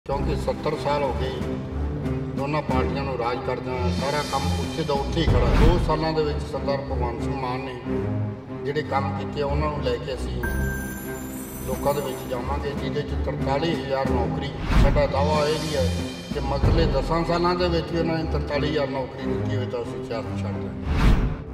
क्योंकि 70 साल हो गए दोनों पार्टियां ਨੂੰ ਰਾਜ ਕਰਦਿਆਂ ਸਾਰਾ ਕੰਮ ਉੱਥੇ ਦਾ ਉੱਥੇ ਹੀ ਖੜਾ। 2 ਸਾਲਾਂ ਦੇ ਵਿੱਚ ਸਰਦਾਰ ਭਗਵੰਤ ਸਿੰਘ ਮਾਨ ਨੇ ਜਿਹੜੇ ਕੰਮ ਕੀਤੇ ਉਹਨਾਂ ਨੂੰ ਲੈ ਕੇ ਅਸੀਂ ਲੋਕਾਂ ਦੇ ਵਿੱਚ ਜਾਵਾਂਗੇ, ਜਿਹਦੇ 'ਚ 43,000 ਨੌਕਰੀ। ਸਾਡਾ ਦਾਅਵਾ ਇਹ ਵੀ ਹੈ ਕਿ ਮਗਰਲੇ 10 ਸਾਲਾਂ ਦੇ ਵਿੱਚ ਵੀ ਉਹਨਾਂ ਨੇ 43,000 ਨੌਕਰੀ ਦਿੱਤੀ ਹੋਵੇ ਤਾਂ ਅਸੀਂ ਸਿਆਸਤ ਛੱਡ ਦਿਆਂਗੇ।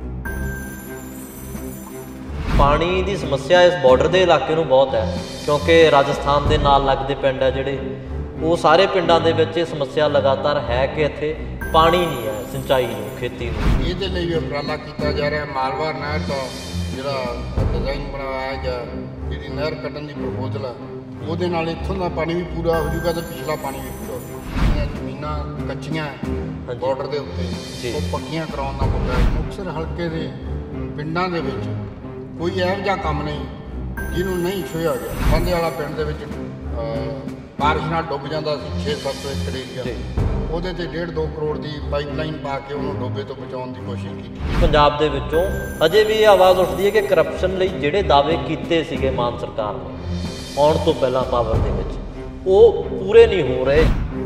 ਪਾਣੀ ਦੀ ਸਮੱਸਿਆ ਇਸ ਬਾਰਡਰ ਦੇ ਇਲਾਕੇ ਨੂੰ ਬਹੁਤ ਹੈ, ਕਿਉਂਕਿ ਰਾਜਸਥਾਨ ਦੇ ਨਾਲ ਲੱਗਦੇ ਪਿੰਡ ਹੈ ਜਿਹੜੇ, ਉਹ ਸਾਰੇ ਪਿੰਡਾਂ ਦੇ ਵਿੱਚ ਇਹ ਸਮੱਸਿਆ ਲਗਾਤਾਰ ਹੈ ਕਿ ਇੱਥੇ ਪਾਣੀ ਨਹੀਂ ਹੈ ਸਿੰਚਾਈ ਨੂੰ, ਖੇਤੀ ਨੂੰ। ਇਹਦੇ ਲਈ ਵੀ ਉਪਰਾਲਾ ਕੀਤਾ ਜਾ ਰਿਹਾ। ਮਾਲਵਾ ਨਹਿਰ ਦਾ ਜਿਹੜਾ ਡਿਜ਼ਾਈਨ ਬਣਾਇਆ ਗਿਆ, ਜਿਹਦੀ ਨਹਿਰ ਕੱਢਣ ਦੀ ਪ੍ਰਪੋਜ਼ਲ ਹੈ, ਉਹਦੇ ਨਾਲ ਇੱਥੋਂ ਦਾ ਪਾਣੀ ਵੀ ਪੂਰਾ ਹੋ ਜਾਊਗਾ ਤੇ ਪਿਛਲਾ ਪਾਣੀ ਵੀ ਪੂਰਾ ਹੋ ਜਾਊਗਾ। ਜ਼ਮੀਨਾਂ ਕੱਚੀਆਂ ਬਾਰਡਰ ਦੇ ਉੱਤੇ ਉਹ ਪੱਕੀਆਂ ਕਰਾਉਣ ਦਾ ਮੁੱਦਾ ਹੈ। ਮੁਕਤਸਰ ਹਲਕੇ ਦੇ ਪਿੰਡਾਂ ਦੇ ਵਿੱਚ ਕੋਈ ਇਹੋ ਜਿਹਾ ਕੰਮ ਨਹੀਂ ਜਿਹਨੂੰ ਨਹੀਂ ਛੂਹਿਆ ਗਿਆ। ਬੰਦੇ ਵਾਲਾ ਪਿੰਡ ਦੇ ਵਿੱਚ ਬਾਰਿਸ਼ ਨਾਲ ਡੁੱਬ ਜਾਂਦਾ ਸੀ 6-7 ਏਕੜ ਏਰੀਆ, ਉਹਦੇ ਤੇ 1.5-2 ਕਰੋੜ ਦੀ ਪਾਈਪਲਾਈਨ ਪਾ ਕੇ ਉਹਨੂੰ ਡੁੱਬੇ ਤੋਂ ਬਚਾਉਣ ਦੀ ਕੋਸ਼ਿਸ਼ ਕੀਤੀ। ਪੰਜਾਬ ਦੇ ਵਿੱਚੋਂ ਅਜੇ ਵੀ ਇਹ ਆਵਾਜ਼ ਉੱਠਦੀ ਹੈ ਕਿ ਕਰਪਸ਼ਨ ਲਈ ਜਿਹੜੇ ਦਾਅਵੇ ਕੀਤੇ ਸੀਗੇ ਮਾਨ ਸਰਕਾਰ ਨੇ ਆਉਣ ਤੋਂ ਪਹਿਲਾਂ ਪਾਵਰ ਦੇ ਵਿੱਚ, ਉਹ ਪੂਰੇ ਨਹੀਂ ਹੋ ਰਹੇ।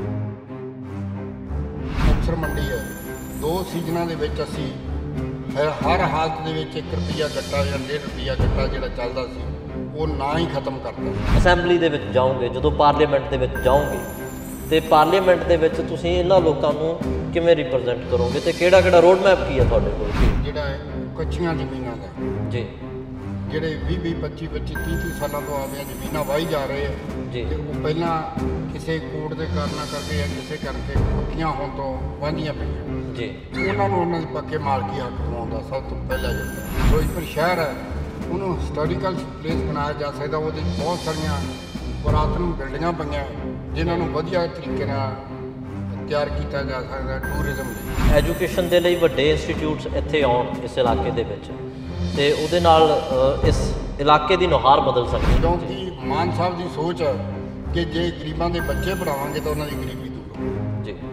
ਮੁਕਤਸਰ ਮੰਡੀ ਹੈ, 2 ਸੀਜ਼ਨਾਂ ਦੇ ਵਿੱਚ ਅਸੀਂ ਹਰ ਹਾਲਤ ਦੇ ਵਿੱਚ 1 ਰੁਪਈਆ ਗੱਟਾ ਜਾਂ 1.5 ਰੁਪਈਆ ਗੱਟਾ ਜਿਹੜਾ ਚੱਲਦਾ ਸੀ ਉਹ ਨਾ ਹੀ ਖਤਮ ਕਰਤਾ। ਅਸੈਂਬਲੀ ਦੇ ਵਿੱਚ ਜਾਓਗੇ, ਜਦੋਂ ਪਾਰਲੀਮੈਂਟ ਦੇ ਵਿੱਚ ਜਾਓਗੇ, ਤੇ ਪਾਰਲੀਮੈਂਟ ਦੇ ਵਿੱਚ ਤੁਸੀਂ ਇਹਨਾਂ ਲੋਕਾਂ ਨੂੰ ਕਿਵੇਂ ਰਿਪਰੈਜ਼ੈਂਟ ਕਰੋਗੇ ਤੇ ਕਿਹੜਾ ਰੋਡ ਮੈਪ ਕੀ ਹੈ ਤੁਹਾਡੇ ਕੋਲ? ਜਿਹੜਾ ਹੈ ਕੱਚੀਆਂ ਜ਼ਮੀਨਾਂ ਦਾ ਜੀ, ਜਿਹੜੇ 20-20, 25-25, 30-30 ਸਾਲਾਂ ਤੋਂ ਆਪਣੀਆਂ ਜ਼ਮੀਨਾਂ ਵਾਹੀ ਜਾ ਰਹੇ ਆ ਜੀ, ਤੇ ਉਹ ਪਹਿਲਾਂ ਕਿਸੇ ਕੋਰਟ ਦੇ ਕਾਰਨਾਂ ਕਰਕੇ ਜਾਂ ਕਿਸੇ ਕਰਕੇ ਪੱਕੀਆਂ ਹੋਣ ਤੋਂ ਵਾਂਝੀਆਂ ਪਈਆਂ ਜੀ, ਉਹਨਾਂ ਨੂੰ ਉਹਨਾਂ ਦੇ ਪੱਕੇ ਮਾਲਕੀ ਹੱਕ ਦਿਵਾਉਣ ਦਾ ਸਭ ਤੋਂ ਪਹਿਲਾ ਜਿਹੜਾ ਫਿਰੋਜ਼ਪੁਰ ਸ਼ਹਿਰ ਹੈ ਉਹਨੂੰ ਹਿਸਟੋਰੀਕਲ ਪਲੇਸ ਬਣਾਇਆ ਜਾ ਸਕਦਾ। ਉਹਦੇ ਬਹੁਤ ਸਾਰੀਆਂ ਪੁਰਾਤਨ ਬਿਲਡਿੰਗਾਂ ਪਈਆਂ ਜਿਨ੍ਹਾਂ ਨੂੰ ਵਧੀਆ ਤਰੀਕੇ ਨਾਲ ਤਿਆਰ ਕੀਤਾ ਜਾ ਸਕਦਾ ਟੂਰਿਜ਼ਮ ਲਈ। ਐਜੂਕੇਸ਼ਨ ਦੇ ਲਈ ਵੱਡੇ ਇੰਸਟੀਚਿਊਟਸ ਇੱਥੇ ਆਉਣ ਇਸ ਇਲਾਕੇ ਦੇ ਵਿੱਚ, ਤੇ ਉਹਦੇ ਨਾਲ ਇਸ ਇਲਾਕੇ ਦੀ ਨੁਹਾਰ ਬਦਲ ਸਕਦੀ। ਕਿਉਂਕਿ ਮਾਨ ਸਾਹਿਬ ਦੀ ਸੋਚ ਹੈ ਕਿ ਜੇ ਗਰੀਬਾਂ ਦੇ ਬੱਚੇ ਪੜ੍ਹਾਵਾਂਗੇ ਤਾਂ ਉਹਨਾਂ ਦੀ ਗਰੀਬੀ ਦੂਰ ਹੋਊਗੀ ਜੀ।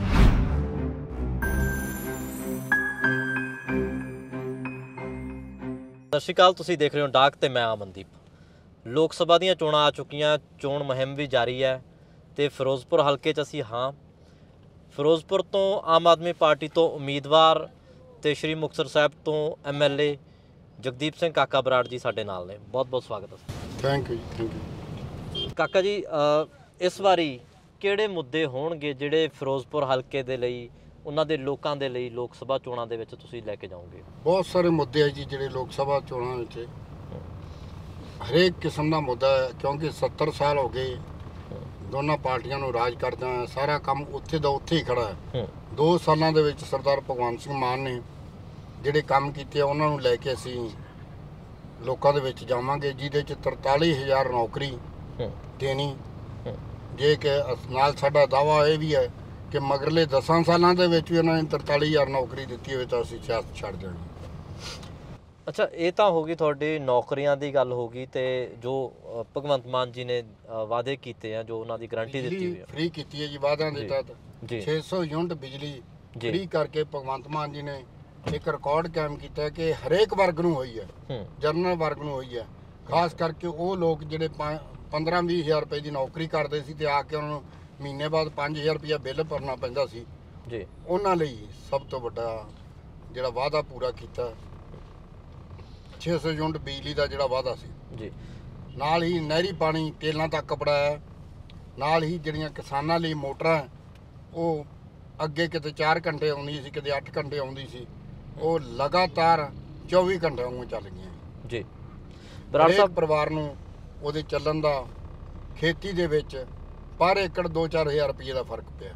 ਸਤਿ ਸ਼੍ਰੀ ਅਕਾਲ, ਤੁਸੀਂ ਦੇਖ ਰਹੇ ਹੋ ਡਾਕ ਤੇ ਮੈਂ ਅਮਨਦੀਪ। ਲੋਕ ਸਭਾ ਦੀਆਂ ਚੋਣਾਂ ਆ ਚੁੱਕੀਆਂ, ਚੋਣ ਮੁਹਿੰਮ ਵੀ ਜਾਰੀ ਹੈ ਤੇ ਫਿਰੋਜ਼ਪੁਰ ਹਲਕੇ 'ਚ ਅਸੀਂ ਹਾਂ। ਫਿਰੋਜ਼ਪੁਰ ਤੋਂ ਆਮ ਆਦਮੀ ਪਾਰਟੀ ਤੋਂ ਉਮੀਦਵਾਰ ਤੇ ਸ਼੍ਰੀ ਮੁਕਤਸਰ ਸਾਹਿਬ ਤੋਂ MLA ਜਗਦੀਪ ਸਿੰਘ ਕਾਕਾ ਬਰਾੜ ਜੀ ਸਾਡੇ ਨਾਲ ਨੇ। ਬਹੁਤ ਬਹੁਤ ਸਵਾਗਤ ਹੈ। ਥੈਂਕ ਯੂ ਕਾਕਾ ਜੀ, ਇਸ ਵਾਰੀ ਕਿਹੜੇ ਮੁੱਦੇ ਹੋਣਗੇ ਜਿਹੜੇ ਫਿਰੋਜ਼ਪੁਰ ਹਲਕੇ ਦੇ ਲਈ, ਉਹਨਾਂ ਦੇ ਲੋਕਾਂ ਦੇ ਲਈ ਲੋਕ ਸਭਾ ਚੋਣਾਂ ਦੇ ਵਿੱਚ ਤੁਸੀਂ ਲੈ ਕੇ ਜਾਓਗੇ? ਬਹੁਤ ਸਾਰੇ ਮੁੱਦੇ ਹੈ ਜੀ ਜਿਹੜੇ ਲੋਕ ਸਭਾ ਚੋਣਾਂ ਵਿੱਚ ਹਰੇਕ ਕਿਸਮ ਦਾ ਮੁੱਦਾ ਹੈ, ਕਿਉਂਕਿ 70 ਸਾਲ ਹੋ ਗਏ ਦੋਨਾਂ ਪਾਰਟੀਆਂ ਨੂੰ ਰਾਜ ਕਰਦਿਆਂ ਸਾਰਾ ਕੰਮ ਉੱਥੇ ਦਾ ਉੱਥੇ ਹੀ ਖੜਾ ਹੈ। 2 ਸਾਲਾਂ ਦੇ ਵਿੱਚ ਸਰਦਾਰ ਭਗਵੰਤ ਸਿੰਘ ਮਾਨ ਨੇ ਜਿਹੜੇ ਕੰਮ ਕੀਤੇ ਉਹਨਾਂ ਨੂੰ ਲੈ ਕੇ ਅਸੀਂ ਲੋਕਾਂ ਦੇ ਵਿੱਚ ਜਾਵਾਂਗੇ, ਜਿਹਦੇ 'ਚ 43,000 ਨੌਕਰੀ ਦੇਣੀ। ਜੇ ਕਿ ਨਾਲ ਸਾਡਾ ਦਾਅਵਾ ਇਹ ਵੀ ਹੈ ਕਿ ਮਗਰਲੇ 10 ਸਾਲਾਂ ਦੇ ਵਿੱਚ ਵੀ ਉਹਨਾਂ ਨੇ 43,000 ਨੌਕਰੀ ਦਿੱਤੀ ਹੋਵੇ ਤਾਂ ਅਸੀਂ ਸਿਆਸਤ ਛੱਡ ਦੇਣੀ। ਅੱਛਾ, ਇਹ ਤਾਂ ਹੋ ਗਈ ਤੁਹਾਡੀ ਨੌਕਰੀਆਂ ਦੀ ਗੱਲ ਹੋ ਗਈ, ਤੇ ਜੋ ਭਗਵੰਤ ਮਾਨ ਜੀ ਨੇ ਵਾਅਦੇ ਕੀਤੇ ਆ, ਜੋ ਉਹਨਾਂ ਦੀ ਗਰੰਟੀ ਦਿੱਤੀ ਹੋਈ ਹੈ, ਫ੍ਰੀ ਕੀਤੀ ਹੈ ਜੀ ਵਾਅਦਿਆਂ ਦੇ ਤਹਿਤ 600 ਯੂਨਿਟ ਬਿਜਲੀ ਫ੍ਰੀ ਕਰਕੇ ਭਗਵੰਤ ਮਾਨ ਜੀ ਨੇ ਇੱਕ ਰਿਕਾਰਡ ਕਾਇਮ ਕੀਤਾ ਹੈ ਕਿ ਹਰੇਕ ਵਰਗ ਨੂੰ ਹੋਈ ਹੈ, ਜਨਰਲ ਵਰਗ ਨੂੰ ਹੋਈ ਹੈ। ਖਾਸ ਕਰਕੇ ਉਹ ਲੋਕ ਜਿਹੜੇ 15-20 ਹਜ਼ਾਰ ਰੁਪਏ ਦੀ ਨੌਕਰੀ ਕਰਦੇ ਸੀ ਤੇ ਆ ਕੇ ਉਹਨਾਂ ਨੂੰ ਮਹੀਨੇ ਬਾਅਦ 5,000 ਰੁਪਇਆ ਬਿੱਲ ਭਰਨਾ ਪੈਂਦਾ ਸੀ ਜੀ, ਉਹਨਾਂ ਲਈ ਸਭ ਤੋਂ ਵੱਡਾ ਜਿਹੜਾ ਵਾਅਦਾ ਪੂਰਾ ਕੀਤਾ 600 ਯੂਨਿਟ ਬਿਜਲੀ ਦਾ ਜਿਹੜਾ ਵਾਅਦਾ ਸੀ ਜੀ। ਨਾਲ ਹੀ ਨਹਿਰੀ ਪਾਣੀ ਟੇਲਾਂ ਤੱਕ ਕਪੜਾਇਆ। ਨਾਲ ਹੀ ਜਿਹੜੀਆਂ ਕਿਸਾਨਾਂ ਲਈ ਮੋਟਰਾਂ, ਉਹ ਅੱਗੇ ਕਿਤੇ 4 ਘੰਟੇ ਆਉਂਦੀ ਸੀ, ਕਿਤੇ 8 ਘੰਟੇ ਆਉਂਦੀ ਸੀ, ਉਹ ਲਗਾਤਾਰ 24 ਘੰਟੇ ਵਾਂਗੂ ਚੱਲ ਗਈਆਂ ਜੀ। ਬਰਾੜ ਸਾਹਿਬ, ਪਰਿਵਾਰ ਨੂੰ ਉਹਦੇ ਚੱਲਣ ਦਾ ਖੇਤੀ ਦੇ ਵਿੱਚ ਪਰ ਏਕੜ 2-4 ਹਜ਼ਾਰ ਰੁਪਏ ਦਾ ਫਰਕ ਪਿਆ।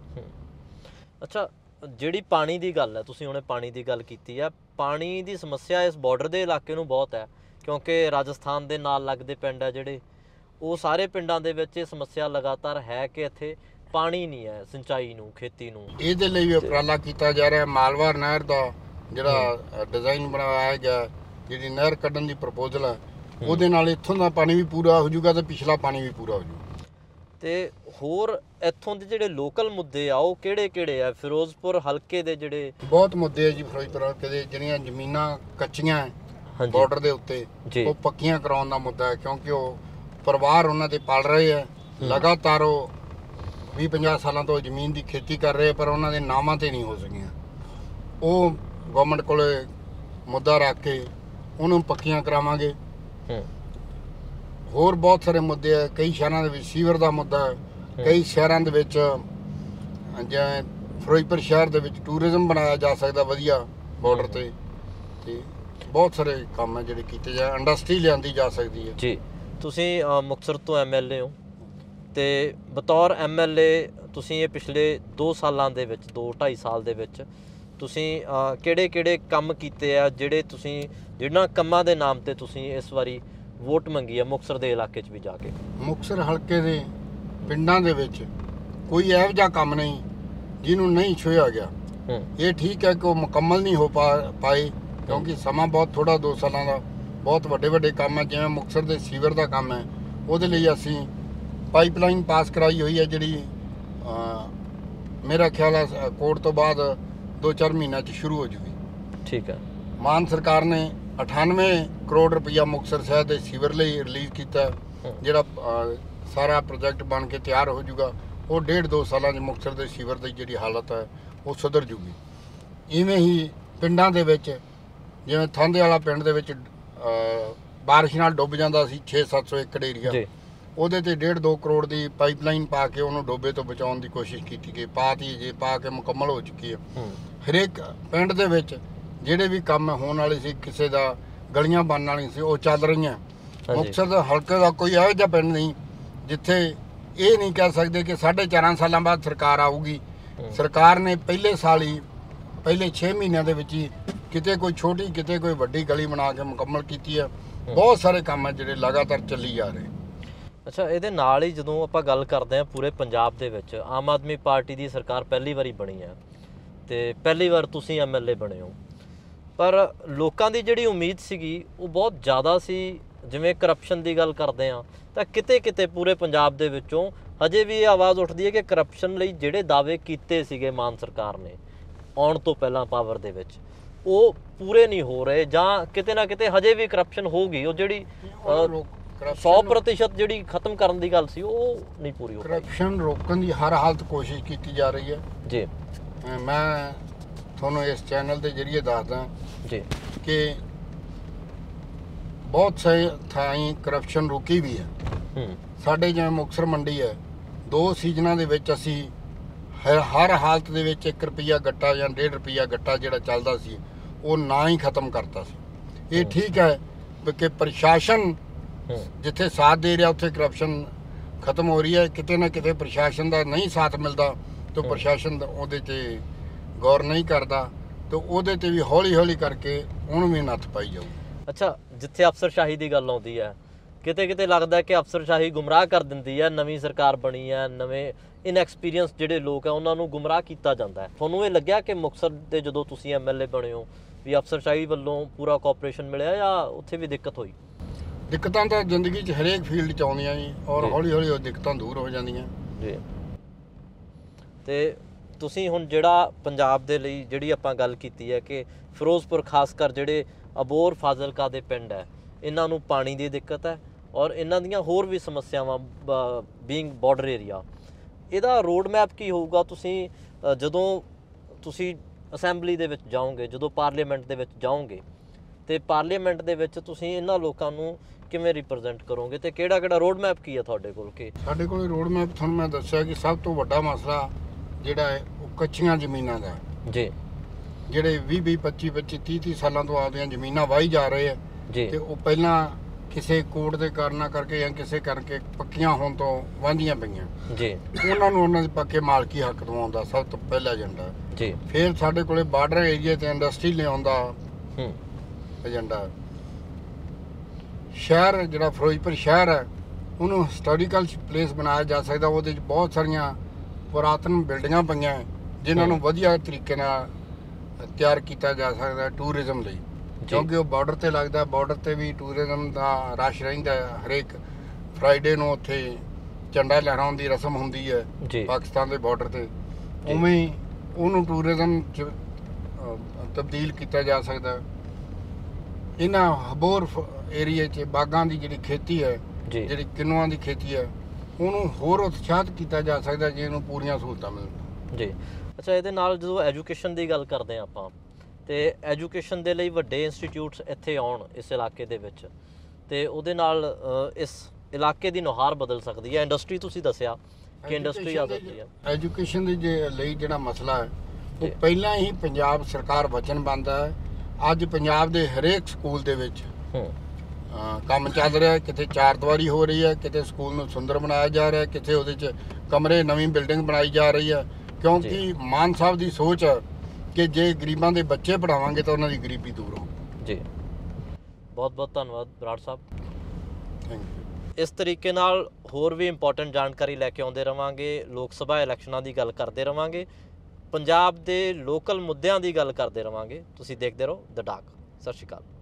ਅੱਛਾ, ਜਿਹੜੀ ਪਾਣੀ ਦੀ ਗੱਲ ਹੈ, ਤੁਸੀਂ ਹੁਣੇ ਪਾਣੀ ਦੀ ਗੱਲ ਕੀਤੀ ਆ, ਪਾਣੀ ਦੀ ਸਮੱਸਿਆ ਇਸ ਬਾਰਡਰ ਦੇ ਇਲਾਕੇ ਨੂੰ ਬਹੁਤ ਹੈ, ਕਿਉਂਕਿ ਰਾਜਸਥਾਨ ਦੇ ਨਾਲ ਲੱਗਦੇ ਪਿੰਡ ਹੈ ਜਿਹੜੇ, ਉਹ ਸਾਰੇ ਪਿੰਡਾਂ ਦੇ ਵਿੱਚ ਇਹ ਸਮੱਸਿਆ ਲਗਾਤਾਰ ਹੈ ਕਿ ਇੱਥੇ ਪਾਣੀ ਨਹੀਂ ਹੈ ਸਿੰਚਾਈ ਨੂੰ, ਖੇਤੀ ਨੂੰ। ਇਹਦੇ ਲਈ ਵੀ ਉਪਰਾਲਾ ਕੀਤਾ ਜਾ ਰਿਹਾ। ਮਾਲਵਾ ਨਹਿਰ ਦਾ ਜਿਹੜਾ ਡਿਜ਼ਾਈਨ ਬਣਾਇਆ ਗਿਆ, ਜਿਹੜੀ ਨਹਿਰ ਕੱਢਣ ਦੀ ਪ੍ਰਪੋਜ਼ਲ ਹੈ, ਉਹਦੇ ਨਾਲ ਇੱਥੋਂ ਦਾ ਪਾਣੀ ਵੀ ਪੂਰਾ ਹੋ ਜਾਊਗਾ ਤੇ ਪਿਛਲਾ ਪਾਣੀ ਵੀ ਪੂਰਾ ਹੋ ਜਾਊਗਾ। ਤੇ ਹੋਰ ਇੱਥੋਂ ਦੇ ਜਿਹੜੇ ਲੋਕਲ ਮੁੱਦੇ ਆ ਉਹ ਕਿਹੜੇ ਆ ਫਿਰੋਜ਼ਪੁਰ ਹਲਕੇ ਦੇ? ਜਿਹੜੇ ਬਹੁਤ ਮੁੱਦੇ ਆ ਜੀ ਫਿਰੋਜ਼ਪੁਰ ਹਲਕੇ ਦੇ। ਜਿਹੜੀਆਂ ਜ਼ਮੀਨਾਂ ਕੱਚੀਆਂ ਬਾਰਡਰ ਦੇ ਉੱਤੇ, ਉਹ ਪੱਕੀਆਂ ਕਰਾਉਣ ਦਾ ਮੁੱਦਾ ਹੈ, ਕਿਉਂਕਿ ਉਹ ਪਰਿਵਾਰ ਉਹਨਾਂ ਦੇ ਪਲ ਰਹੇ ਆ। ਲਗਾਤਾਰ ਉਹ 20-50 ਸਾਲਾਂ ਤੋਂ ਜ਼ਮੀਨ ਦੀ ਖੇਤੀ ਕਰ ਰਹੇ, ਪਰ ਉਹਨਾਂ ਦੇ ਨਾਮਾਂ ਤੇ ਨਹੀਂ ਹੋ ਸਕੀਆਂ। ਉਹ ਗਵਰਨਮੈਂਟ ਕੋਲੇ ਮੁੱਦਾ ਰੱਖ ਕੇ ਉਹਨੂੰ ਪੱਕੀਆਂ ਕਰਾਵਾਂਗੇ। ਹੋਰ ਬਹੁਤ ਸਾਰੇ ਮੁੱਦੇ ਆ, ਕਈ ਸ਼ਹਿਰਾਂ ਦੇ ਵਿੱਚ ਸੀਵਰ ਦਾ ਮੁੱਦਾ ਹੈ, ਕਈ ਸ਼ਹਿਰਾਂ ਦੇ ਵਿੱਚ ਜਿਵੇਂ ਫਿਰੋਜ਼ਪੁਰ ਸ਼ਹਿਰ ਦੇ ਵਿੱਚ ਟੂਰਿਜ਼ਮ ਬਣਾਇਆ ਜਾ ਸਕਦਾ ਵਧੀਆ ਬਾਰਡਰ ਤੇ ਬਹੁਤ ਸਾਰੇ ਕੰਮ ਹੈ ਜਿਹੜੇ ਕੀਤੇ ਜਾ, ਇੰਡਸਟਰੀ ਲਿਆਂਦੀ ਜਾ ਸਕਦੀ ਹੈ। ਜੀ, ਤੁਸੀਂ ਮੁਕਤਸਰ ਤੋਂ ਐਮਐਲਏ ਹੋ ਤੇ ਬਤੌਰ ਐਮਐਲਏ ਤੁਸੀਂ ਇਹ ਪਿਛਲੇ 2 ਸਾਲਾਂ ਦੇ ਵਿੱਚ 2-2.5 ਸਾਲ ਦੇ ਵਿੱਚ ਤੁਸੀਂ ਕਿਹੜੇ ਕੰਮ ਕੀਤੇ ਆ ਜਿਹਨਾਂ ਕੰਮਾਂ ਦੇ ਨਾਮ ਤੇ ਤੁਸੀਂ ਇਸ ਵਾਰੀ ਵੋਟ ਮੰਗੀ ਹੈ ਮੁਕਤਸਰ ਦੇ ਇਲਾਕੇ 'ਚ ਵੀ ਜਾ ਕੇ? ਮੁਕਤਸਰ ਹਲਕੇ ਦੇ ਪਿੰਡਾਂ ਦੇ ਵਿੱਚ ਕੋਈ ਇਹੋ ਜਿਹਾ ਕੰਮ ਨਹੀਂ ਜਿਹਨੂੰ ਨਹੀਂ ਛੂਹਿਆ ਗਿਆ। ਇਹ ਠੀਕ ਹੈ ਕਿ ਉਹ ਮੁਕੰਮਲ ਨਹੀਂ ਹੋ ਪਾਏ ਕਿਉਂਕਿ ਸਮਾਂ ਬਹੁਤ ਥੋੜਾ 2 ਸਾਲਾਂ ਦਾ। ਬਹੁਤ ਵੱਡੇ ਕੰਮ ਹੈ, ਜਿਵੇਂ ਮੁਕਤਸਰ ਦੇ ਸੀਵਰ ਦਾ ਕੰਮ ਹੈ, ਉਹਦੇ ਲਈ ਅਸੀਂ ਪਾਈਪਲਾਈਨ ਪਾਸ ਕਰਾਈ ਹੋਈ ਹੈ ਜਿਹੜੀ ਮੇਰਾ ਖਿਆਲ ਹੈ ਕੋਰਟ ਤੋਂ ਬਾਅਦ 2-4 ਮਹੀਨਿਆਂ 'ਚ ਸ਼ੁਰੂ ਹੋ ਜੂਗੀ। ਠੀਕ ਹੈ। ਮਾਨ ਸਰਕਾਰ ਨੇ 98 ਕਰੋੜ ਰੁਪਈਆ ਮੁਕਤਸਰ ਸ਼ਹਿਰ ਦੇ ਸੀਵਰ ਲਈ ਰਿਲੀਜ਼ ਕੀਤਾ, ਜਿਹੜਾ ਸਾਰਾ ਪ੍ਰੋਜੈਕਟ ਬਣ ਕੇ ਤਿਆਰ ਹੋ ਜਾਊਗਾ। ਉਹ 1.5-2 ਸਾਲਾਂ 'ਚ ਮੁਕਤਸਰ ਦੇ ਸੀਵਰ ਦੀ ਜਿਹੜੀ ਹਾਲਤ ਹੈ ਉਹ ਸੁਧਰ ਜੂਗੀ। ਇਵੇਂ ਹੀ ਪਿੰਡਾਂ ਦੇ ਵਿੱਚ ਜਿਵੇਂ ਥਾਂਦੇ ਵਾਲਾ ਪਿੰਡ ਦੇ ਵਿੱਚ ਬਾਰਿਸ਼ ਨਾਲ ਡੁੱਬ ਜਾਂਦਾ ਸੀ 600-700 ਏਕੜ ਏਰੀਆ, ਉਹਦੇ ਤੇ 1.5-2 ਕਰੋੜ ਦੀ ਪਾਈਪਲਾਈਨ ਪਾ ਕੇ ਉਹਨੂੰ ਡੋਬੇ ਤੋਂ ਬਚਾਉਣ ਦੀ ਕੋਸ਼ਿਸ਼ ਕੀਤੀ ਗਈ। ਪਾ ਕੇ ਮੁਕੰਮਲ ਹੋ ਚੁੱਕੀ ਹੈ। ਹਰੇਕ ਪਿੰਡ ਦੇ ਵਿੱਚ ਜਿਹੜੇ ਵੀ ਕੰਮ ਹੋਣ ਵਾਲੇ ਸੀ, ਕਿਸੇ ਦਾ ਗਲੀਆਂ ਬਣਨ ਵਾਲੀਆਂ ਸੀ, ਉਹ ਚੱਲ ਰਹੀਆਂ। ਮੁਕਤਸਰ ਦੇ ਹਲਕੇ ਦਾ ਕੋਈ ਇਹੋ ਜਿਹਾ ਪਿੰਡ ਨਹੀਂ ਜਿੱਥੇ ਇਹ ਨਹੀਂ ਕਹਿ ਸਕਦੇ ਕਿ 4.5 ਸਾਲਾਂ ਬਾਅਦ ਸਰਕਾਰ ਆਊਗੀ। ਸਰਕਾਰ ਨੇ ਪਹਿਲੇ ਸਾਲ ਹੀ ਪਹਿਲੇ 6 ਮਹੀਨਿਆਂ ਦੇ ਵਿੱਚ ਹੀ ਕਿਤੇ ਕੋਈ ਛੋਟੀ ਕਿਤੇ ਕੋਈ ਵੱਡੀ ਗਲੀ ਬਣਾ ਕੇ ਮੁਕੰਮਲ ਕੀਤੀ ਹੈ। ਬਹੁਤ ਸਾਰੇ ਕੰਮ ਹੈ ਜਿਹੜੇ ਲਗਾਤਾਰ ਚੱਲੀ ਜਾ ਰਹੇ। ਅੱਛਾ, ਇਹਦੇ ਨਾਲ ਹੀ ਜਦੋਂ ਆਪਾਂ ਗੱਲ ਕਰਦੇ ਹਾਂ ਪੂਰੇ ਪੰਜਾਬ ਦੇ ਵਿੱਚ ਆਮ ਆਦਮੀ ਪਾਰਟੀ ਦੀ ਸਰਕਾਰ ਪਹਿਲੀ ਵਾਰੀ ਬਣੀ ਹੈ ਤੇ ਪਹਿਲੀ ਵਾਰ ਤੁਸੀਂ ਐਮਐਲਏ ਬਣੇ ਹੋ, ਪਰ ਲੋਕਾਂ ਦੀ ਜਿਹੜੀ ਉਮੀਦ ਸੀਗੀ ਉਹ ਬਹੁਤ ਜ਼ਿਆਦਾ ਸੀ। ਜਿਵੇਂ ਕਰਪਸ਼ਨ ਦੀ ਗੱਲ ਕਰਦੇ ਹਾਂ ਤਾਂ ਕਿਤੇ ਪੂਰੇ ਪੰਜਾਬ ਦੇ ਵਿੱਚੋਂ ਹਜੇ ਵੀ ਇਹ ਆਵਾਜ਼ ਉੱਠਦੀ ਹੈ ਕਿ ਕਰਪਸ਼ਨ ਲਈ ਜਿਹੜੇ ਦਾਅਵੇ ਕੀਤੇ ਸੀਗੇ ਮਾਨ ਸਰਕਾਰ ਨੇ ਆਉਣ ਤੋਂ ਪਹਿਲਾਂ ਪਾਵਰ ਦੇ ਵਿੱਚ, ਉਹ ਪੂਰੇ ਨਹੀਂ ਹੋ ਰਹੇ, ਜਾਂ ਕਿਤੇ ਨਾ ਕਿਤੇ ਹਜੇ ਵੀ ਕਰਪਸ਼ਨ ਹੋਊਗੀ। ਉਹ ਜਿਹੜੀ 100% ਜਿਹੜੀ ਖਤਮ ਕਰਨ ਦੀ ਗੱਲ ਸੀ ਉਹ ਨਹੀਂ ਪੂਰੀ ਹੋ ਰਹੀ। ਕਰਪਸ਼ਨ ਰੋਕਣ ਦੀ ਹਰ ਹਾਲਤ ਕੋਸ਼ਿਸ਼ ਕੀਤੀ ਜਾ ਰਹੀ ਹੈ ਜੀ। ਮੈਂ ਤੁਹਾਨੂੰ ਇਸ ਚੈਨਲ ਦੇ ਜ਼ਰੀਏ ਦੱਸਦਾ ਜੀ ਕਿ ਬਹੁਤ ਸਾਰੇ ਥਾਈਂ ਕਰਪਸ਼ਨ ਰੁਕੀ ਵੀ ਹੈ। ਸਾਡੇ ਜਿਵੇਂ ਮੁਕਤਸਰ ਮੰਡੀ ਹੈ, 2 ਸੀਜ਼ਨਾਂ ਦੇ ਵਿੱਚ ਅਸੀਂ ਹਰ ਹਾਲਤ ਦੇ ਵਿੱਚ 1 ਰੁਪਈਆ ਗੱਟਾ ਜਾਂ 1.5 ਰੁਪਈਆ ਗੱਟਾ ਜਿਹੜਾ ਚੱਲਦਾ ਸੀ ਉਹ ਨਾ ਹੀ ਖਤਮ ਕਰਤਾ ਸੀ। ਇਹ ਠੀਕ ਹੈ ਕਿ ਪ੍ਰਸ਼ਾਸਨ ਜਿੱਥੇ ਸਾਥ ਦੇ ਰਿਹਾ ਉੱਥੇ ਕਰਪਸ਼ਨ ਖਤਮ ਹੋ ਰਹੀ ਹੈ। ਕਿਤੇ ਨਾ ਕਿਤੇ ਪ੍ਰਸ਼ਾਸਨ ਦਾ ਨਹੀਂ ਸਾਥ ਮਿਲਦਾ ਤਾਂ ਪ੍ਰਸ਼ਾਸਨ ਉਹਦੇ 'ਤੇ ਗੌਰ ਨਹੀਂ ਕਰਦਾ ਤਾਂ ਉਹਦੇ 'ਤੇ ਵੀ ਹੌਲੀ ਕਰਕੇ ਉਹਨੂੰ ਵੀ ਨੱਥ ਪਾਈ ਜਾਊ। ਅੱਛਾ, ਜਿੱਥੇ ਅਫਸਰਸ਼ਾਹੀ ਦੀ ਗੱਲ ਆਉਂਦੀ ਹੈ, ਕਿਤੇ ਲੱਗਦਾ ਕਿ ਅਫਸਰਸ਼ਾਹੀ ਗੁੰਮਰਾਹ ਕਰ ਦਿੰਦੀ ਹੈ। ਨਵੀਂ ਸਰਕਾਰ ਬਣੀ ਹੈ, ਨਵੇਂ ਇਨਐਕਸਪੀਰੀਅੰਸ ਜਿਹੜੇ ਲੋਕ ਆ ਉਹਨਾਂ ਨੂੰ ਗੁੰਮਰਾਹ ਕੀਤਾ ਜਾਂਦਾ ਹੈ। ਤੁਹਾਨੂੰ ਇਹ ਲੱਗਿਆ ਕਿ ਮੁਕਤਸਰ ਦੇ ਜਦੋਂ ਤੁਸੀਂ ਐਮਐਲਏ ਬਣੇ ਹੋ ਵੀ ਅਫਸਰਸ਼ਾਹੀ ਵੱਲੋਂ ਪੂਰਾ ਕੋਆਪਰੇਸ਼ਨ ਮਿਲਿਆ ਜਾਂ ਉੱਥੇ ਵੀ ਦਿੱਕਤ ਹੋਈ? ਦਿੱਕਤਾਂ ਤਾਂ ਜ਼ਿੰਦਗੀ 'ਚ ਹਰੇਕ ਫੀਲਡ 'ਚ ਆਉਂਦੀਆਂ ਜੀ, ਔਰ ਹੌਲੀ ਉਹ ਦਿੱਕਤਾਂ ਦੂਰ ਹੋ ਜਾਂਦੀਆਂ ਜੀ। ਤੇ ਤੁਸੀਂ ਹੁਣ ਜਿਹੜਾ ਪੰਜਾਬ ਦੇ ਲਈ ਜਿਹੜੀ ਆਪਾਂ ਗੱਲ ਕੀਤੀ ਹੈ ਕਿ ਫਿਰੋਜ਼ਪੁਰ ਖਾਸ ਕਰ ਜਿਹੜੇ ਅਬੋਹਰ ਫਾਜ਼ਿਲਕਾ ਦੇ ਪਿੰਡ ਹੈ, ਇਹਨਾਂ ਨੂੰ ਪਾਣੀ ਦੀ ਦਿੱਕਤ ਹੈ ਔਰ ਇਹਨਾਂ ਦੀਆਂ ਹੋਰ ਵੀ ਸਮੱਸਿਆਵਾਂ ਬੀਇੰਗ ਬਾਰਡਰ ਏਰੀਆ, ਇਹਦਾ ਰੋਡ ਮੈਪ ਕੀ ਹੋਊਗਾ? ਤੁਸੀਂ ਜਦੋਂ ਤੁਸੀਂ ਅਸੈਂਬਲੀ ਦੇ ਵਿੱਚ ਜਾਓਗੇ, ਜਦੋਂ ਪਾਰਲੀਮੈਂਟ ਦੇ ਵਿੱਚ ਜਾਓਗੇ ਤੇ ਪਾਰਲੀਮੈਂਟ ਦੇ ਵਿੱਚ ਤੁਸੀਂ ਇਹਨਾਂ ਲੋਕਾਂ ਨੂੰ ਕਿਵੇਂ ਰਿਪਰੈਜ਼ੈਂਟ ਕਰੋਗੇ ਤੇ ਕਿਹੜਾ ਰੋਡ ਮੈਪ ਕੀ ਹੈ ਤੁਹਾਡੇ ਕੋਲ? ਕਿ ਸਾਡੇ ਕੋਲ ਰੋਡ ਮੈਪ ਤੁਹਾਨੂੰ ਮੈਂ ਦੱਸਿਆ ਕਿ ਸਭ ਤੋਂ ਵੱਡਾ ਮਸਲਾ ਜਿਹੜਾ ਹੈ ਉਹ ਕੱਚੀਆਂ ਜ਼ਮੀਨਾਂ ਦਾ ਜੀ। ਜਿਹੜੇ 20 25 30 ਸਾਲਾਂ ਤੋਂ ਆਪਦੀਆਂ ਜ਼ਮੀਨਾਂ ਵਾਹੀ ਜਾ ਰਹੇ ਆ ਜੀ, ਤੇ ਉਹ ਪਹਿਲਾਂ ਕਿਸੇ ਕੋਰਟ ਦੇ ਕਾਰਨਾਂ ਕਰਕੇ ਜਾਂ ਕਿਸੇ ਕਰਕੇ ਪੱਕੀਆਂ ਹੋਣ ਤੋਂ ਵਾਂਝੀਆਂ ਪਈਆਂ ਜੀ। ਉਹਨਾਂ ਦੇ ਪੱਕੇ ਮਾਲਕੀ ਹੱਕ ਦਿਵਾਉਣ ਦਾ ਸਭ ਤੋਂ ਪਹਿਲਾ ਏਜੰਡਾ ਜੀ। ਫਿਰ ਸਾਡੇ ਕੋਲੇ ਬਾਰਡਰ ਏਰੀਆ ਤੇ ਇੰਡਸਟਰੀ ਲਿਆਉਣ ਦਾ ਏਜੰਡਾ। ਸ਼ਹਿਰ ਜਿਹੜਾ ਫਿਰੋਜ਼ਪੁਰ ਸ਼ਹਿਰ ਹੈ ਉਹਨੂੰ ਹਿਸਟੋਰੀਕਲ ਪਲੇਸ ਬਣਾਇਆ ਜਾ ਸਕਦਾ। ਉਹਦੇ 'ਚ ਬਹੁਤ ਸਾਰੀਆਂ ਪੁਰਾਤਨ ਬਿਲਡਿੰਗਾਂ ਪਈਆਂ ਜਿਨ੍ਹਾਂ ਨੂੰ ਵਧੀਆ ਤਰੀਕੇ ਨਾਲ ਤਿਆਰ ਕੀਤਾ ਜਾ ਸਕਦਾ ਟੂਰਿਜ਼ਮ ਲਈ, ਕਿਉਂਕਿ ਉਹ ਬਾਰਡਰ ਤੇ ਲੱਗਦਾ। ਬਾਰਡਰ ਤੇ ਵੀ ਟੂਰਿਜ਼ਮ ਦਾ ਰਸ਼ ਰਹਿੰਦਾ। ਹਰੇਕ ਫਰਾਈਡੇ ਨੂੰ ਉੱਥੇ ਝੰਡਾ ਲਹਿਰਾਉਣ ਦੀ ਰਸਮ ਹੁੰਦੀ ਹੈ ਪਾਕਿਸਤਾਨ ਦੇ ਬਾਰਡਰ ਤੇ। ਉਵੇਂ ਉਹਨੂੰ ਟੂਰਿਜ਼ਮ 'ਚ ਤਬਦੀਲ ਕੀਤਾ ਜਾ ਸਕਦਾ। ਇਹਨਾਂ ਅਬੋਹਰ ਏਰੀਏ 'ਚ ਬਾਗਾਂ ਦੀ ਜਿਹੜੀ ਖੇਤੀ ਹੈ, ਜਿਹੜੀ ਕਿੰਨੂਆਂ ਦੀ ਖੇਤੀ ਹੈ, ਉਹਨੂੰ ਹੋਰ ਉਤਸ਼ਾਹਿਤ ਕੀਤਾ ਜਾ ਸਕਦਾ ਜੇ ਇਹਨੂੰ ਪੂਰੀਆਂ ਸਹੂਲਤਾਂ ਮਿਲਣ। ਜੀ ਅੱਛਾ, ਇਹਦੇ ਨਾਲ ਜਦੋਂ ਐਜੂਕੇਸ਼ਨ ਦੀ ਗੱਲ ਕਰਦੇ ਹਾਂ ਆਪਾਂ, ਤੇ ਐਜੂਕੇਸ਼ਨ ਦੇ ਲਈ ਵੱਡੇ ਇੰਸਟੀਚਿਊਟਸ ਇੱਥੇ ਆਉਣ ਇਸ ਇਲਾਕੇ ਦੇ ਵਿੱਚ, ਤੇ ਉਹਦੇ ਨਾਲ ਇਸ ਇਲਾਕੇ ਦੀ ਨੁਹਾਰ ਬਦਲ ਸਕਦੀ ਹੈ। ਇੰਡਸਟਰੀ ਤੁਸੀਂ ਦੱਸਿਆ ਕਿ ਇੰਡਸਟਰੀ ਆ ਸਕਦੀ ਹੈ। ਐਜੂਕੇਸ਼ਨ ਦੇ ਲਈ ਜਿਹੜਾ ਮਸਲਾ ਹੈ ਉਹ ਪਹਿਲਾਂ ਹੀ ਪੰਜਾਬ ਸਰਕਾਰ ਵਚਨਬੱਧ ਹੈ। ਅੱਜ ਪੰਜਾਬ ਦੇ ਹਰੇਕ ਸਕੂਲ ਦੇ ਵਿੱਚ ਕੰਮ ਚੱਲ ਰਿਹਾ, ਕਿਤੇ 4 ਦੀਵਾਰੀ ਹੋ ਰਹੀ ਹੈ, ਕਿਤੇ ਸਕੂਲ ਨੂੰ ਸੁੰਦਰ ਬਣਾਇਆ ਜਾ ਰਿਹਾ, ਕਿਤੇ ਉਹਦੇ 'ਚ ਕਮਰੇ ਨਵੀਂ ਬਿਲਡਿੰਗ ਬਣਾਈ ਜਾ ਰਹੀ ਹੈ, ਕਿਉਂਕਿ ਮਾਨ ਸਾਹਿਬ ਦੀ ਸੋਚ ਹੈ ਕਿ ਜੇ ਗਰੀਬਾਂ ਦੇ ਬੱਚੇ ਪੜਾਵਾਂਗੇ ਤਾਂ ਉਹਨਾਂ ਦੀ ਗਰੀਬੀ ਦੂਰ ਹੋਊ। ਜੀ ਬਹੁਤ ਬਹੁਤ ਧੰਨਵਾਦ ਬਰਾੜ ਸਾਹਿਬ। Thank you. ਇਸ ਤਰੀਕੇ ਨਾਲ ਹੋਰ ਵੀ ਇੰਪੋਰਟੈਂਟ ਜਾਣਕਾਰੀ ਲੈ ਕੇ ਆਉਂਦੇ ਰਵਾਂਗੇ, ਲੋਕ ਸਭਾ ਇਲੈਕਸ਼ਨਾਂ ਦੀ ਗੱਲ ਕਰਦੇ ਰਵਾਂਗੇ, ਪੰਜਾਬ ਦੇ ਲੋਕਲ ਮੁੱਦਿਆਂ ਦੀ ਗੱਲ ਕਰਦੇ ਰਵਾਂਗੇ। ਤੁਸੀਂ ਦੇਖਦੇ ਰਹੋ ਦ ਡਾਕ। ਸਤਿ ਸ਼੍ਰੀ ਅਕਾਲ।